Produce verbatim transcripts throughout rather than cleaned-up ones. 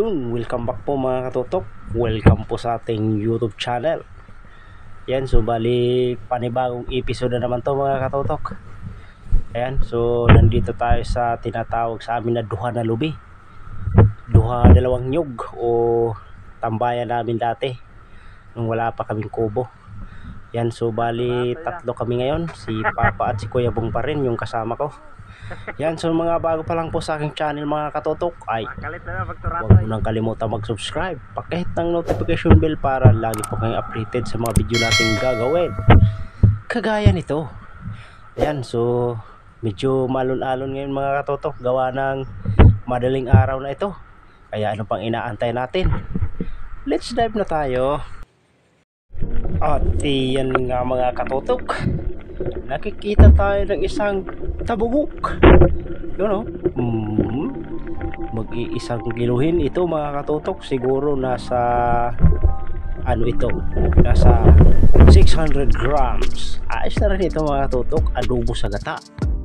Yun, welcome back po mga katutok. Welcome po sa ating YouTube channel. Yan, so bali panibagong episode na naman to mga katutok. Ayan, so nandito tayo sa tinatawag sa amin na duha na lubi. Duha dalawang nyug o tambayan namin dati nung wala pa kaming kubo. Yan, so bali tatlo kami ngayon. Si Papa at si Kuya Bong pa rin yung kasama ko. Yan, so mga bago pa lang po sa aking channel mga katutok ay huwag mo nang kalimutan mag-subscribe, pakihit ng notification bell para lagi po kayong updated sa mga video natin gagawin kagaya nito. Yan, so medyo malon-alon ngayon mga katutok gawa ng madaling araw na ito, kaya ano pang inaantay natin, let's dive na tayo. At iyan nga mga katutok, nakikita tayo ng isang tabugok. Yun o, mm-hmm. Mag-iisang kiluhin ito mga katutok. Siguro nasa ano ito, nasa six hundred grams. Ayos na rin ito mga katutok, adobo sa gata.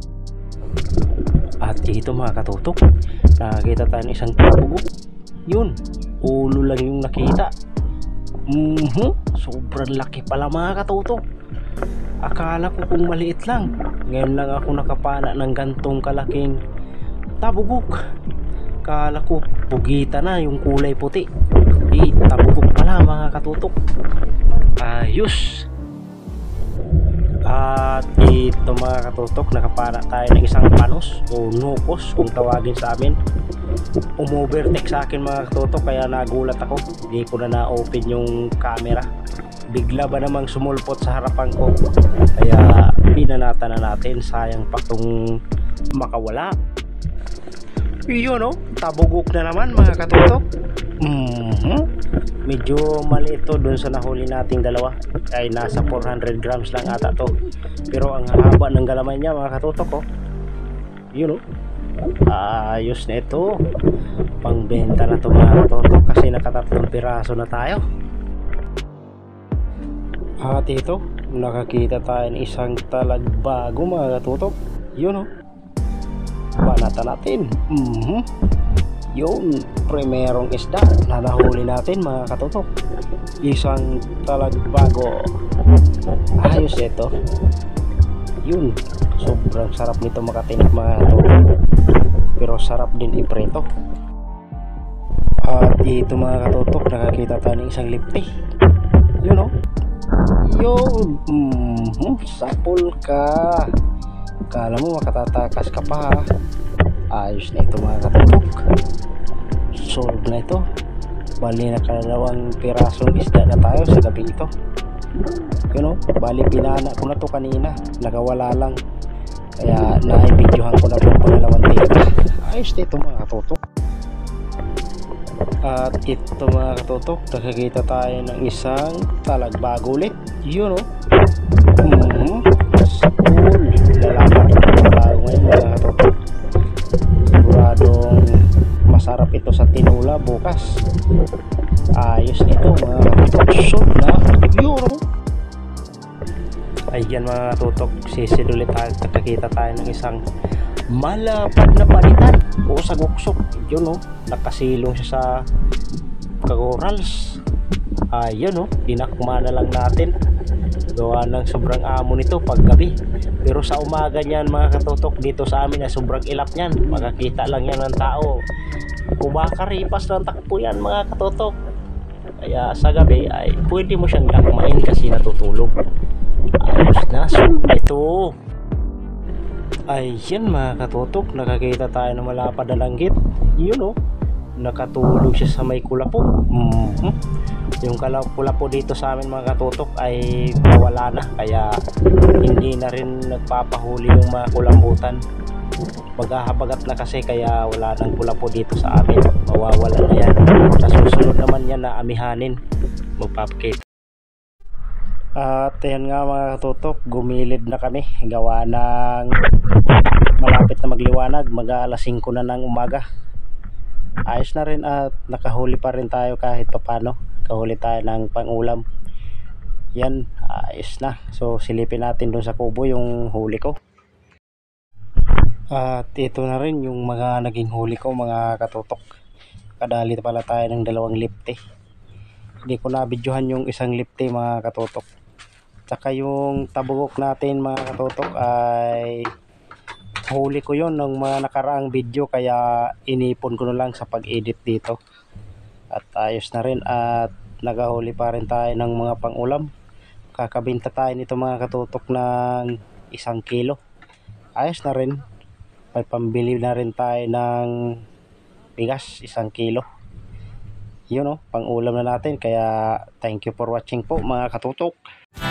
At ito mga katutok, nakakita tayo ng isang tabugok. Yun, ulo lang yung nakita. Mm-hmm. Sobrang laki pala mga katutok. Akala ko kung maliit lang, ngayon lang ako nakapana ng gantong kalaking tabugok. Akala ko pugita na yung kulay puti, eh tabugok pala mga katutok. Ayos. At ito mga katutok, nakapana tayo ng isang panos o nukos kung tawagin sa amin. Umovertake sa akin mga katutok, kaya nagulat ako, hindi ko na na-open yung camera. Bigla ba namang sumulpot sa harapan ko, kaya binanata na natin. Sayang pa kung makawala. Yun o, tabugok na naman mga katutok. mm-hmm. Medyo maliit to dun sa nahuli nating dalawa, ay nasa four hundred grams lang ata to, pero ang haba ng galamay niya mga katutok. oh. Yun o, ayos na ito, pangbenta na to mga katutok, kasi nakatatlong piraso na tayo. At ito, nakakita tayo ng isang talagbago mga katutok. Yun o, banata natin. mm-hmm. Yun, primerong isda na nahuli natin mga katutok, isang talagbago. Ayos ito. Yun, sobrang sarap nito makatinik mga katutok, pero sarap din ipreto. At ito mga katutok, nakakita tayo ng isang lipti. Yun o, yun, mm-hmm. Sapol ka, kala mo makatatakas ka pa. Ayos na ito mga katutok, solve na ito. Bali nakalawang pirasong isda na tayo sa gabi ito. Yun o, bali pinana ko na to kanina, nakawala lang, kaya na-videohan ko na po pangalawang tira. Ayos na ito mga katutok. At ito mga katutok, nakakita tayo ng isang talagbago ulit. Yun o, mm-hmm. Cool, lalaman ito talagbago ngayon mga katutok. Siguradong masarap ito sa tinula bukas. Ayos nito mga katutok, so na yun o. Ayan mga katutok, sisid ulit tayo, nakakita tayo ng isang malapad na palitan o saguksok. Yun o, nakasilong siya sa kagorals. Ayun o, dinakma na lang natin, gawa ng sobrang amo nito pag gabi. Pero sa umaga niyan mga katutok, dito sa amin na sobrang ilap niyan, makakita lang yan ng tao, kumakaripas ng takpo yan mga katutok. Kaya sa gabi ay pwede mo siyang lakmain kasi natutulog. Ayos na, so ito. Ayan mga katutok, nakakita tayo ng malapad na langgit. Yun o, nakatulog siya sa may kulapo. mm-hmm. Yung kulapo dito sa amin mga katutok ay nawala na, kaya hindi na rin nagpapahuli yung mga kulambutan. Maghahabagat na kasi, kaya wala nang kulapo dito sa amin, mawawala na yan. Sa susunod naman yan na amihanin, magpapakita. At yan nga mga katutok, gumilid na kami gawa ng malapit na magliwanag, mag alas singko na ng umaga. Ayos na rin at nakahuli pa rin tayo kahit papano, kahuli tayo ng pangulam. Yan, ayos na. So silipin natin dun sa kubo yung huli ko. At ito na rin yung mga naging huli ko mga katutok. nakadali pala tayo ng dalawang lipte. Hindi ko na-videohan yung isang lipte mga katutok. Tsaka yung tabugok natin mga katutok ay huli ko yon ng mga nakaraang video, kaya inipon ko na lang sa pag-edit dito. At ayos na rin at nagahuli pa rin tayo ng mga pang-ulam. Kakabinta tayo nito mga katutok ng isang kilo. Ayos na rin. May pambili na rin tayo ng bigas, isang kilo. Yun o, pang-ulam na natin. Kaya thank you for watching po mga katutok.